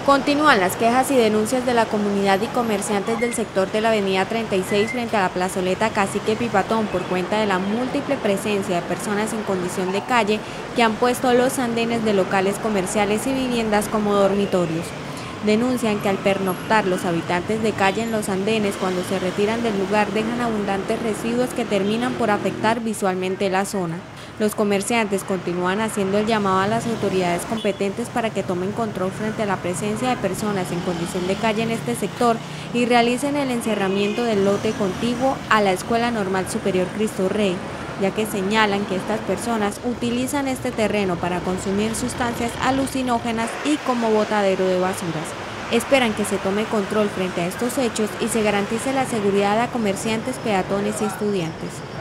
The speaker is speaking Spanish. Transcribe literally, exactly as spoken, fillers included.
Continúan las quejas y denuncias de la comunidad y comerciantes del sector de la avenida treinta y seis frente a la plazoleta Cacique Pipatón por cuenta de la múltiple presencia de personas en condición de calle que han puesto los andenes de locales comerciales y viviendas como dormitorios. Denuncian que al pernoctar los habitantes de calle en los andenes, cuando se retiran del lugar dejan abundantes residuos que terminan por afectar visualmente la zona. Los comerciantes continúan haciendo el llamado a las autoridades competentes para que tomen control frente a la presencia de personas en condición de calle en este sector y realicen el encerramiento del lote contiguo a la Escuela Normal Superior Cristo Rey, ya que señalan que estas personas utilizan este terreno para consumir sustancias alucinógenas y como botadero de basuras. Esperan que se tome control frente a estos hechos y se garantice la seguridad a comerciantes, peatones y estudiantes.